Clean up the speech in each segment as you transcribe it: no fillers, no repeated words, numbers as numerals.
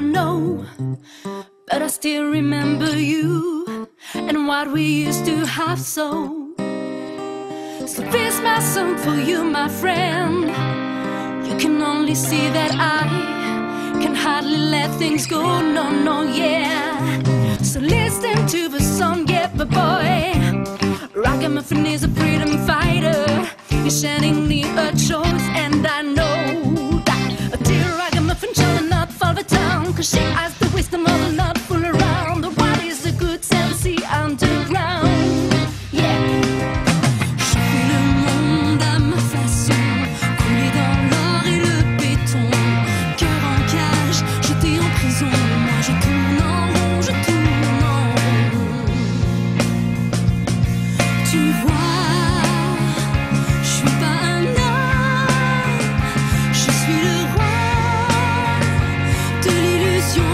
know, but I still remember you and what we used to have. So this my song for you, my friend. You can only see that I can hardly let things go, no, no, yeah. So listen to the song, yeah, my boy. Ragamuffin is a freedom fighter. He's shedding the choice, and I know that a dear ragamuffin shall not fall the town, cause she has the wisdom of the not fool around. What is the good sense underground? Yeah. Je fais le monde à ma façon, coulé dans l'or et le béton. Cœur en cage, jeté en prison. Moi je tourne en rond, je tourne en rond. Tu vois, je suis pas un homme, je suis le roi de l'illusion.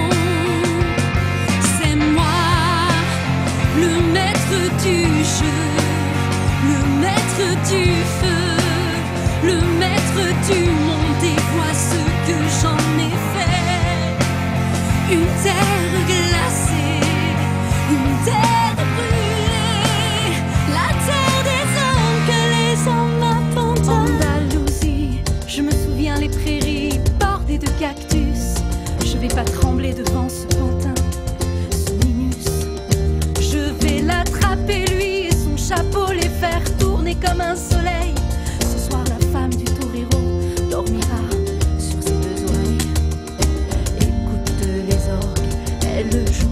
C'est moi, le maître du jeu, le maître du feu, le maître du monde. Et vois ce que j'en ai fait. Une terre glacée, une terre brûlée, la terre des hommes que les hommes attendent. Andalousie, je me souviens les prairies bordées de cactus. Je vais pas trembler devant ce pantin, ce minus. Je vais l'attraper lui et son chapeau, les faire tourner comme un soleil. Ce soir la femme du torero dormira sur ses deux oreilles. Écoute les orgues, elle joue